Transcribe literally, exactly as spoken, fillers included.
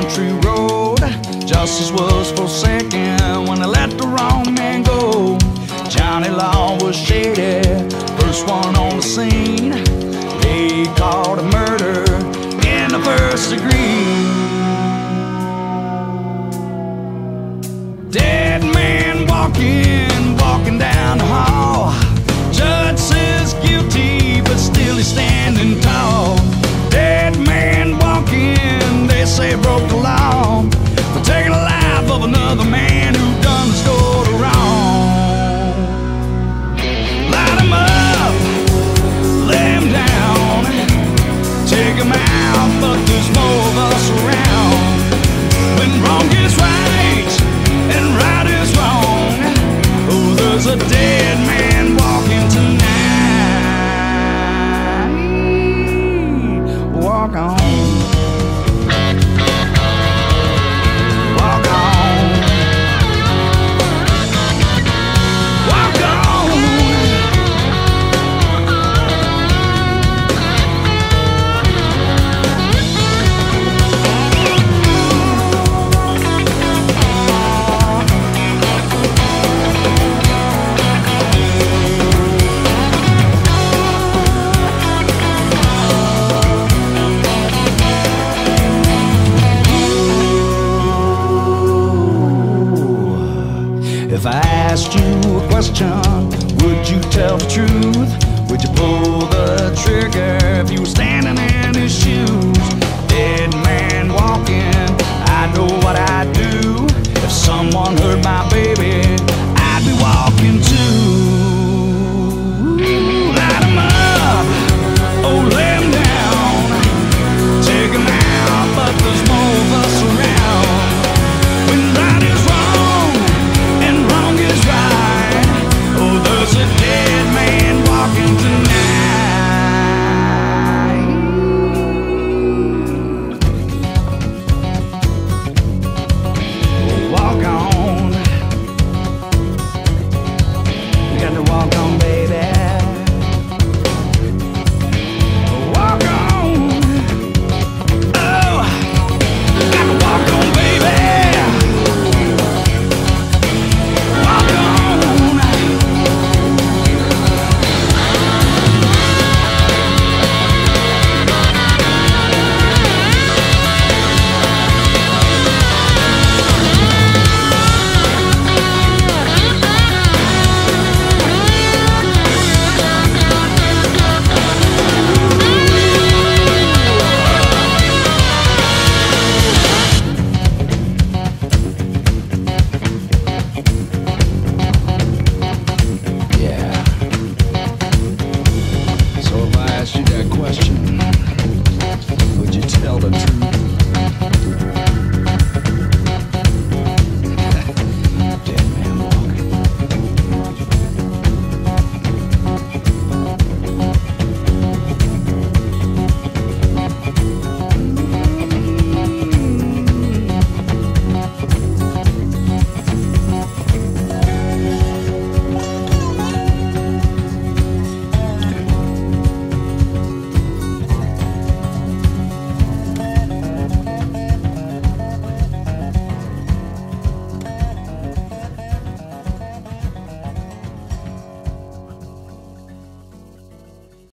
country road. Justice was forsaken when they let the wrong man go. Johnny Law was shady, first one on the scene. They called a murder in the first degree. Dead man walking, walking down the hall. Judge says guilty, but still he's standing tall. Dead man walking, they say broke the law for taking the life of another man who done the store wrong. Light him up, lay him down, take him out, but there's more of us around. When wrong is right and right is wrong, oh, there's a dead man walking tonight. Walk on. Walk on. Walk on. If I asked you a question, would you tell the truth? Would you pull the trigger if you were standing